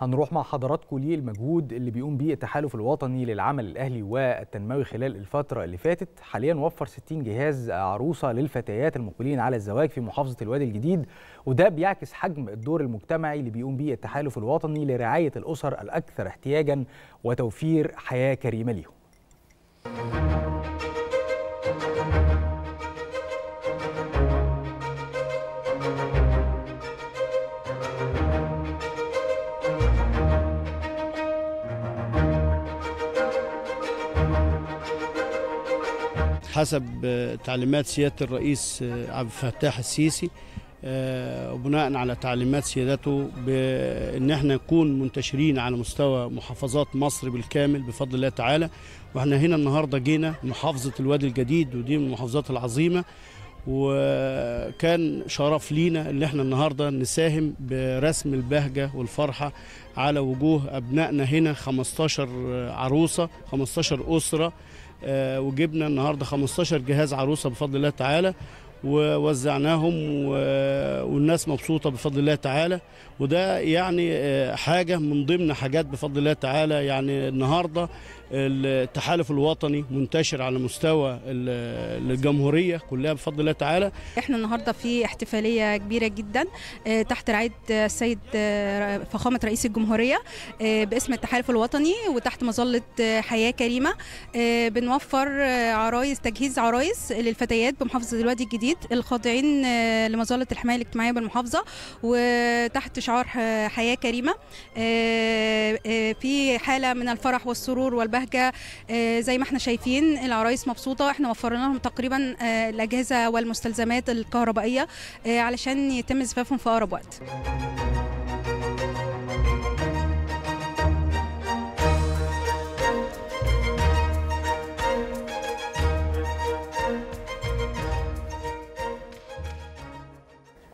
هنروح مع حضراتكم للمجهود اللي بيقوم بيه التحالف الوطني للعمل الأهلي والتنموي خلال الفترة اللي فاتت. حاليا وفر 60 جهاز عروسة للفتيات المقبلين على الزواج في محافظة الوادي الجديد، وده بيعكس حجم الدور المجتمعي اللي بيقوم بيه التحالف الوطني لرعاية الأسر الأكثر احتياجا وتوفير حياة كريمة ليهم. حسب تعليمات سيادة الرئيس عبد الفتاح السيسي، وبناء على تعليمات سيادته بأن احنا نكون منتشرين على مستوى محافظات مصر بالكامل بفضل الله تعالى. واحنا هنا النهارده جينا محافظة الوادي الجديد، ودي من المحافظات العظيمة، وكان شرف لينا ان احنا النهارده نساهم برسم البهجة والفرحة على وجوه أبنائنا هنا. 15 عروسة، 15 أسرة، وجبنا النهارده 15 جهاز عروسه بفضل الله تعالى، ووزعناهم والناس مبسوطه بفضل الله تعالى. وده يعني حاجه من ضمن حاجات بفضل الله تعالى. يعني النهارده التحالف الوطني منتشر على مستوى الجمهوريه كلها بفضل الله تعالى. احنا النهارده في احتفاليه كبيره جدا تحت رعايه السيد فخامه رئيس الجمهوريه باسم التحالف الوطني وتحت مظله حياه كريمه. بنوفر عرايس، تجهيز عرايس للفتيات بمحافظه الوادي الجديد الخاضعين لمظله الحمايه الاجتماعيه بالمحافظه، وتحت شعار حياه كريمه. في حاله من الفرح والسرور والبهجه زي ما احنا شايفين. العرايس مبسوطه، احنا وفرنا لهم تقريبا الاجهزه والمستلزمات الكهربائيه علشان يتم زفافهم في اقرب وقت.